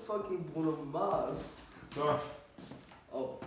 fucking Bruno Mars. Så. Og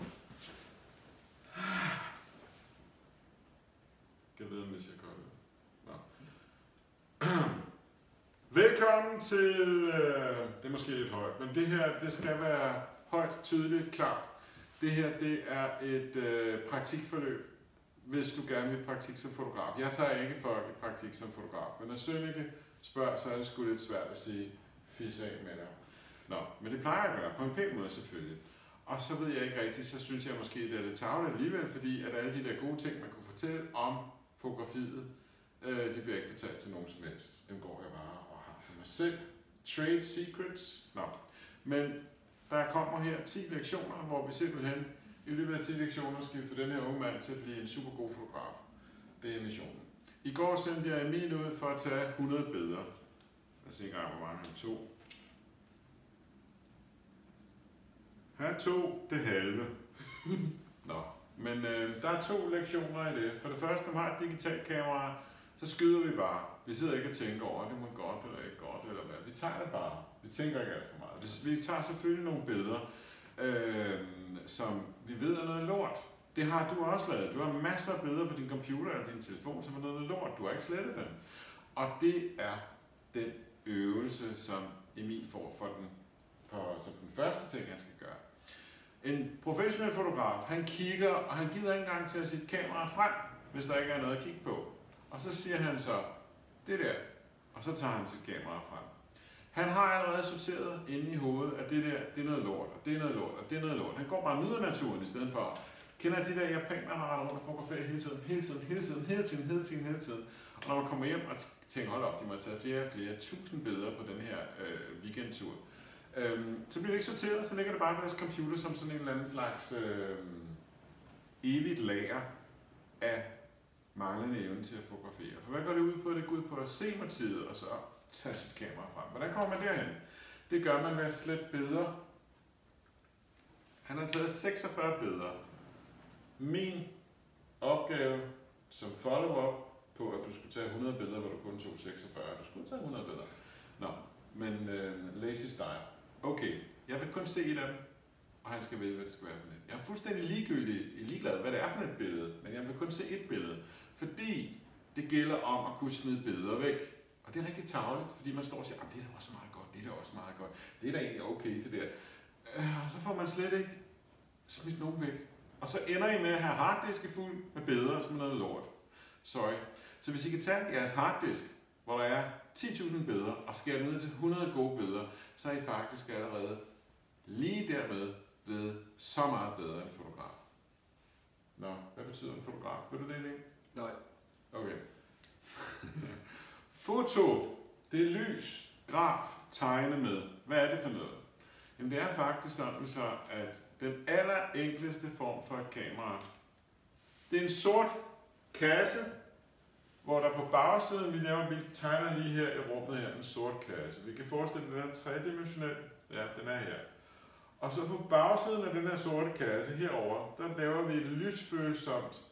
Jeg ved, hvis jeg gør det. Nå. Velkommen til, det er måske lidt højt, men det her, det skal være højt, tydeligt, klart. Det her, det er et praktikforløb, hvis du gerne vil praktik som fotograf. Jeg tager ikke folk i praktik som fotograf, men når Sønneke spørger, så er det sgu lidt svært at sige, fis af med dig. Nå, men det plejer jeg at gøre, på en pæn måde selvfølgelig. Og så ved jeg ikke rigtigt, så synes jeg måske, det er lidt tarveligt alligevel, fordi at alle de der gode ting, man kunne fortælle om fotografiet, de bliver ikke fortalt til nogen som helst. Dem går jeg bare og har for mig selv. Trade secrets. Nå. Men der kommer her 10 lektioner, hvor vi simpelthen i løbet af 10 lektioner skal vi få den her unge mand til at blive en super god fotograf. Det er missionen. I går sendte jeg Emil ud for at tage 100 billeder. Lad os se engang, hvor mange han tog. Han tog det halve. Nå. Men der er 2 lektioner i det. For det første, når man har et digitalt kamera, så skyder vi bare. Vi sidder ikke og tænker over, det må godt eller ikke godt, eller hvad. Vi tager det bare. Vi tænker ikke alt for meget. Vi tager selvfølgelig nogle billeder, som vi ved er noget lort. Det har du også lavet. Du har masser af billeder på din computer eller din telefon, som er noget lort. Du har ikke slettet dem. Og det er den øvelse, som Emil får som den første ting, han skal gøre. En professionel fotograf, han kigger, og han gider ikke engang til at sætte kameraet frem, hvis der ikke er noget at kigge på. Og så siger han så, det der, og så tager han sit kamera frem. Han har allerede sorteret inde i hovedet, at det der, det er noget lort, og det er noget lort, og det er noget lort. Han går bare og nyder naturen i stedet for. Kender de der japanere, der render rundt og fotograferer hele tiden. Og når man kommer hjem og tænker, hold op, de må have taget flere tusind billeder på den her weekendtur. Så bliver det ikke sorteret, så ligger det bare på deres computer som sådan en eller anden slags evigt lager af manglende evne til at fotografere. For hvad går det ud på? Det går ud på at se motivet og så tage sit kamera frem. Hvordan kommer man derhen? Det gør man ved at slette billeder. Han har taget 46 billeder. Min opgave som follow-up på, at du skulle tage 100 billeder, hvor du kun tog 46. Du skulle tage 100 billeder. Nå, men lazy style. Okay, jeg vil kun se et af dem, og han skal vælge, hvad det skal være for et. Jeg er fuldstændig ligeglad, hvad det er for et billede, men jeg vil kun se et billede, fordi det gælder om at kunne smide billeder væk. Og det er rigtig tarveligt, fordi man står og siger, det er da også meget godt, det er da også meget godt, det er da egentlig okay, det der. Og så får man slet ikke smidt nogen væk. Og så ender I med at have harddiske fuld med billeder, som er noget lort. Sorry. Så hvis I kan tage jeres harddisk, hvor der er 10.000 billeder, og skære ned til 100 gode billeder, så er I faktisk allerede lige dermed blevet så meget bedre end fotograf. Nå, hvad betyder en fotograf? Ved du det egentlig? nej. Okay. Foto, det er lys, graf, tegne med. Hvad er det for noget? Jamen det er faktisk sådan så, at den allerenkleste form for et kamera, det er en sort kasse, hvor der på bagsiden, vi tegner lige her i rummet her, en sort kasse. Vi kan forestille, at den er tredimensionel. Ja, den er her. Og så på bagsiden af den her sorte kasse herover, der laver vi et lysfølsomt,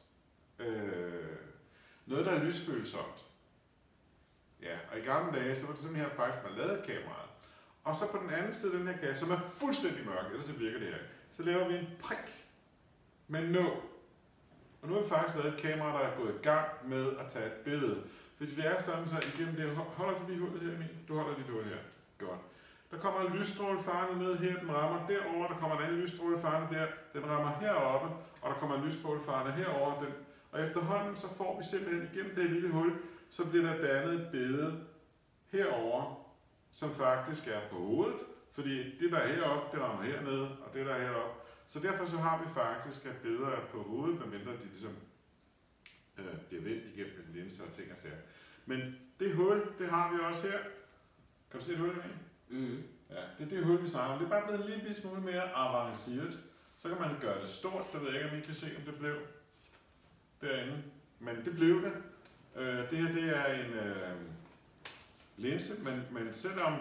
noget der er lysfølsomt. Ja, og i gamle dage, så var det sådan her faktisk, man lavede kameraet. Og så på den anden side af den her kasse, som er fuldstændig mørk, ellers så virker det her, så laver vi en prik med nå. Og nu har vi faktisk lavet et kamera, der er gået i gang med at tage et billede. Fordi det er sådan, så igennem det, holder du lige hullet her, Emil? Du holder lige hullet her. Godt. Der kommer en lysstråle farende ned her, den rammer derover, der kommer en anden lysstråle farende der, den rammer heroppe, og der kommer en lysstråle farende herover. Og efterhånden så får vi simpelthen igennem det lille hul, så bliver der dannet et billede herover, som faktisk er på hovedet, fordi det der er heroppe, det rammer hernede, og det der er heroppe. Så derfor så har vi faktisk, at billeder er på hovedet, medmindre de ligesom bliver vendt igennem en linse og ting og sager. Men det hul, det har vi også her. Kan du se et hul, Emil? Mm. Ja, det er det hul, vi snakker om. Det er bare blevet en lille smule mere avanceret. Så kan man gøre det stort. Der ved jeg ikke, om I kan se, om det blev derinde. Men det blev det. Det her, det er en linse, men selvom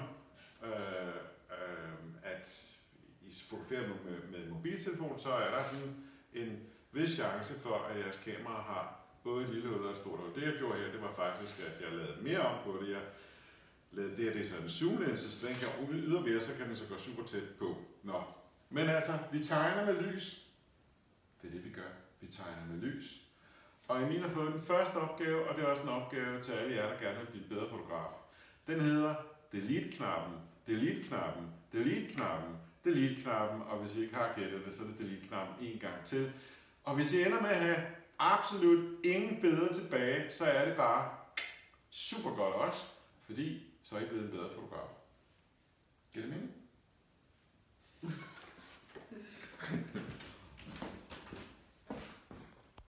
at I fotograferer med en mobiltelefon, så er der sådan en vis chance for, at jeres kamera har både et lille hul og et stort hul. Det jeg gjorde her, det var faktisk, at jeg lavede mere om på det. det er så en zoomlinse, så den kan ydermere, så kan den så gå super tæt på. Nå. Men altså, vi tegner med lys. Det er det, vi gør. Vi tegner med lys. Og Emil har fået den første opgave, og det er også en opgave til alle jer, der gerne vil blive en bedre fotograf. Den hedder delete-knappen, delete-knappen, delete-knappen, delete-knappen, og hvis I ikke har gættet det, så er det delete-knappen en gang til. Og hvis I ender med at have absolut ingen billeder tilbage, så er det bare super godt også, fordi så er I blevet en bedre fotograf. Giver det mening?